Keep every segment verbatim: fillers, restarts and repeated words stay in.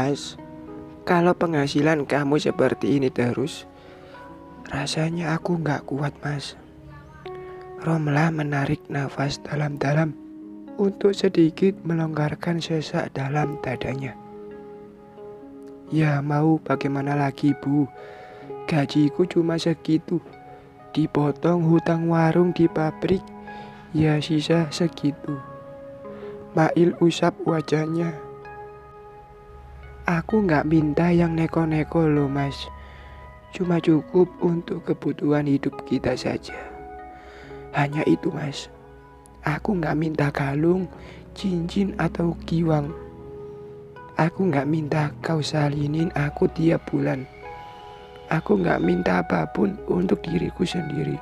Mas, kalau penghasilan kamu seperti ini terus, rasanya aku nggak kuat, Mas. Romlah menarik nafas dalam-dalam untuk sedikit melonggarkan sesak dalam dadanya. Ya mau bagaimana lagi, Bu? Gajiku cuma segitu. Dipotong hutang warung di pabrik, ya sisa segitu. Mail usap wajahnya. Aku nggak minta yang neko-neko loh, Mas. Cuma cukup untuk kebutuhan hidup kita saja. Hanya itu, Mas. Aku nggak minta kalung, cincin atau giwang. Aku nggak minta kau salinin aku tiap bulan. Aku nggak minta apapun untuk diriku sendiri.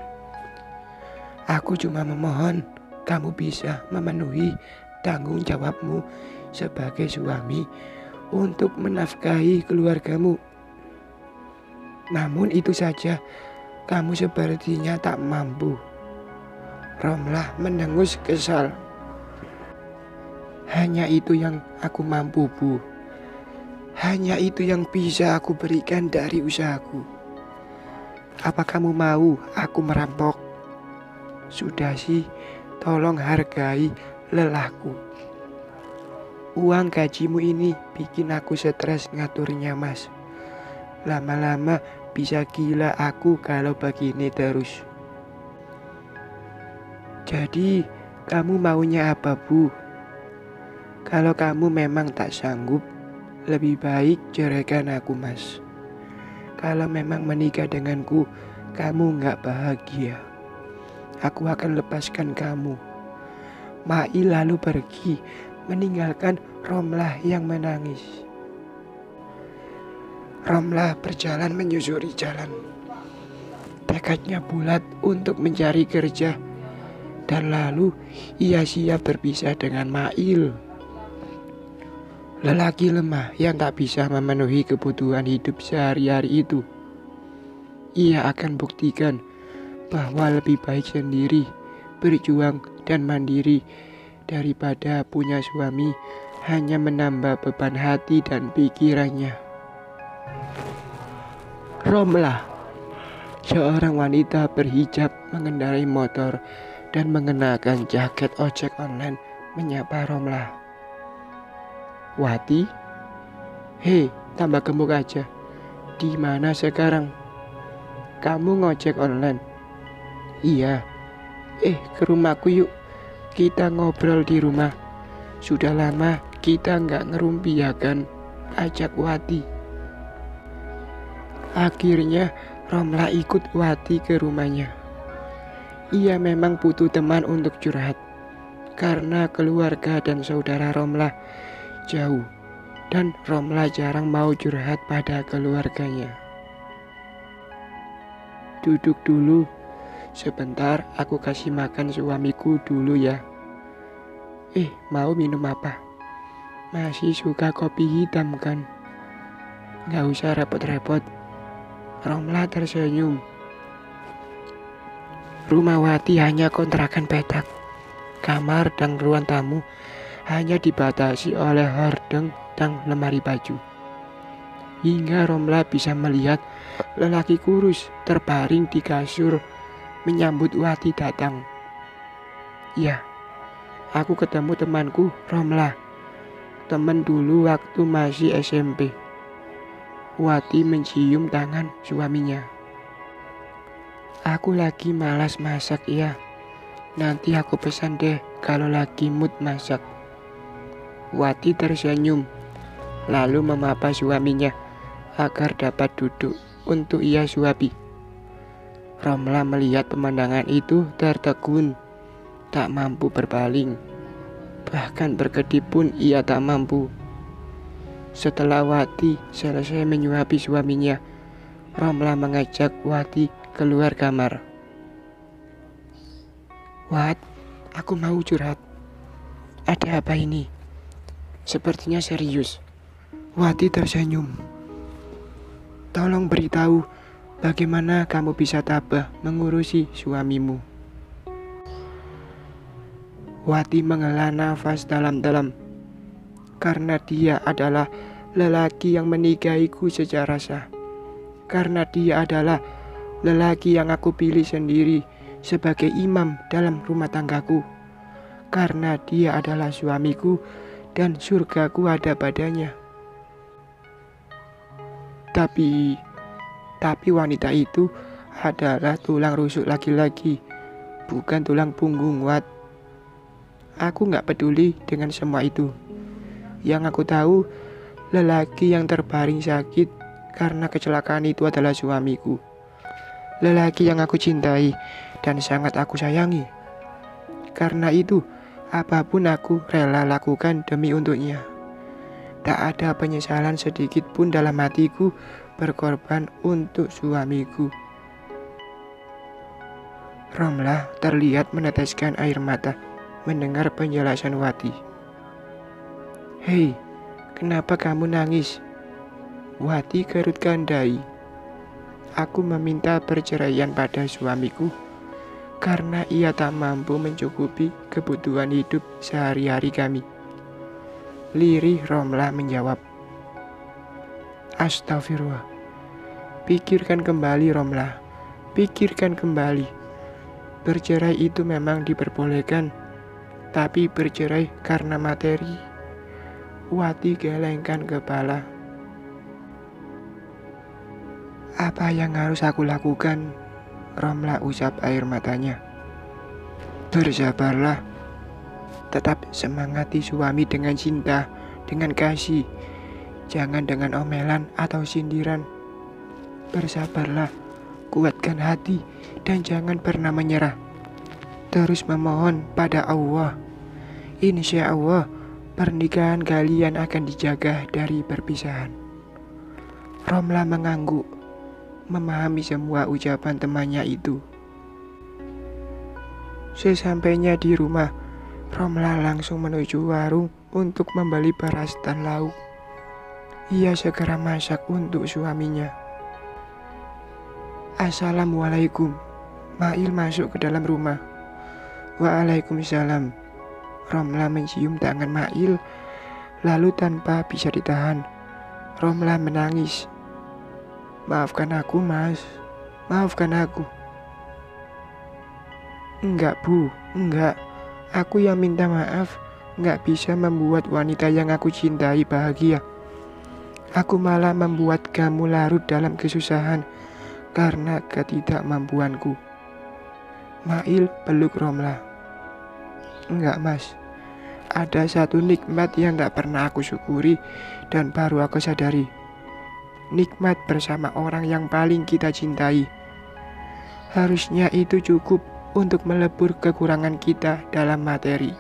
Aku cuma memohon kamu bisa memenuhi tanggung jawabmu sebagai suami untuk menafkahi keluargamu. Namun itu saja, kamu sepertinya tak mampu. Romlah mendengus kesal. Hanya itu yang aku mampu, Bu. Hanya itu yang bisa aku berikan dari usahaku. Apa kamu mau aku merampok? Sudah sih, tolong hargai lelahku. Uang gajimu ini bikin aku stres ngaturnya, Mas. Lama-lama bisa gila aku kalau begini terus. Jadi, kamu maunya apa, Bu? Kalau kamu memang tak sanggup, lebih baik ceraikan aku, Mas. Kalau memang menikah denganku, kamu gak bahagia, aku akan lepaskan kamu. Mail lalu pergi, meninggalkan Romlah yang menangis. Romlah berjalan menyusuri jalan. Tekadnya bulat untuk mencari kerja, dan lalu ia siap berpisah dengan Mail. Lelaki lemah yang tak bisa memenuhi kebutuhan hidup sehari-hari itu. Ia akan buktikan bahwa lebih baik sendiri, berjuang dan mandiri daripada punya suami hanya menambah beban hati dan pikirannya. Romlah, seorang wanita berhijab mengendarai motor dan mengenakan jaket ojek online, menyapa Romlah. Wati, hei, tambah gemuk aja. Di mana sekarang? Kamu ngojek online? Iya. Eh, ke rumahku yuk. Kita ngobrol di rumah. Sudah lama kita nggak ngerumpi ya kan? Ajak Wati. Akhirnya Romlah ikut Wati ke rumahnya. Ia memang butuh teman untuk curhat, karena keluarga dan saudara Romlah jauh, dan Romlah jarang mau curhat pada keluarganya. Duduk dulu, sebentar aku kasih makan suamiku dulu ya. Eh, mau minum apa? Masih suka kopi hitam kan? Gak usah repot-repot. Romlah tersenyum. Rumah Wati hanya kontrakan petak. Kamar dan ruang tamu hanya dibatasi oleh hordeng dan lemari baju. Hingga Romlah bisa melihat lelaki kurus terbaring di kasur menyambut Wati datang. Ya, aku ketemu temanku Romlah. Teman dulu waktu masih S M P. Wati mencium tangan suaminya. Aku lagi malas masak ya. Nanti aku pesan deh kalau lagi mood masak. Wati tersenyum, lalu memapa suaminya agar dapat duduk untuk ia suapi. Romlah melihat pemandangan itu tertegun, tak mampu berpaling. Bahkan berkedip pun ia tak mampu. Setelah Wati selesai menyuapi suaminya, Romlah mengajak Wati keluar kamar. Wat, aku mau curhat. Ada apa ini? Sepertinya serius. Wati tersenyum. Tolong beritahu bagaimana kamu bisa tabah mengurusi suamimu. Wati menghela nafas dalam-dalam, karena dia adalah lelaki yang menikahiku secara sah. Karena dia adalah lelaki yang aku pilih sendiri sebagai imam dalam rumah tanggaku. Karena dia adalah suamiku dan surgaku ada padanya. Tapi, tapi wanita itu adalah tulang rusuk laki-laki, bukan tulang punggung, Wat. Aku gak peduli dengan semua itu. Yang aku tahu, lelaki yang terbaring sakit karena kecelakaan itu adalah suamiku. Lelaki yang aku cintai dan sangat aku sayangi. Karena itu, apapun aku rela lakukan demi untuknya. Tak ada penyesalan sedikit pun dalam hatiku berkorban untuk suamiku. Romlah terlihat meneteskan air mata mendengar penjelasan Wati. Hei, kenapa kamu nangis? Wati kerut kandai. Aku meminta perceraian pada suamiku karena ia tak mampu mencukupi kebutuhan hidup sehari-hari kami. Lirih Romlah menjawab. Astagfirullah. Pikirkan kembali Romlah. Pikirkan kembali. Bercerai itu memang diperbolehkan, tapi bercerai karena materi. Wati gelengkan kepala. Apa yang harus aku lakukan? Romlah usap air matanya. Bersabarlah. Tetap semangati suami dengan cinta, dengan kasih. Jangan dengan omelan atau sindiran. Bersabarlah, kuatkan hati, dan jangan pernah menyerah. Terus memohon pada Allah. Insya Allah, pernikahan kalian akan dijaga dari perpisahan. Romlah mengangguk, memahami semua ucapan temannya itu. Sesampainya di rumah, Romlah langsung menuju warung untuk membeli beras dan lauk. Ia segera masak untuk suaminya. Assalamualaikum. Mail masuk ke dalam rumah. Waalaikumsalam. Romlah mencium tangan Mail, lalu tanpa bisa ditahan, Romlah menangis. Maafkan aku, Mas. Maafkan aku. Enggak, Bu. Enggak. Aku yang minta maaf. Enggak bisa membuat wanita yang aku cintai bahagia. Aku malah membuat kamu larut dalam kesusahan karena ketidakmampuanku. Mail peluk Romlah. Enggak, Mas. Ada satu nikmat yang tak pernah aku syukuri dan baru aku sadari. Nikmat bersama orang yang paling kita cintai. Harusnya itu cukup untuk melebur kekurangan kita dalam materi.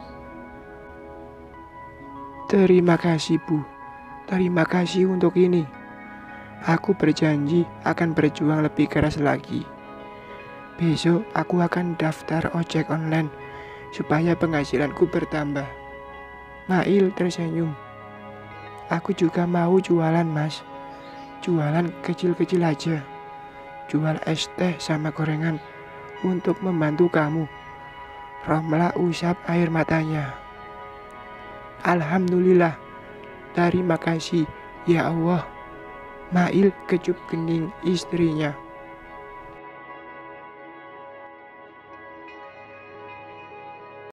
Terima kasih, Bu. Terima kasih untuk ini. Aku berjanji akan berjuang lebih keras lagi. Besok aku akan daftar ojek online supaya penghasilanku bertambah. Mail tersenyum. Aku juga mau jualan, Mas. Jualan kecil-kecil aja. Jual es teh sama gorengan untuk membantu kamu. Romlah usap air matanya. Alhamdulillah. Terima kasih, ya Allah. Mail kecup kening istrinya.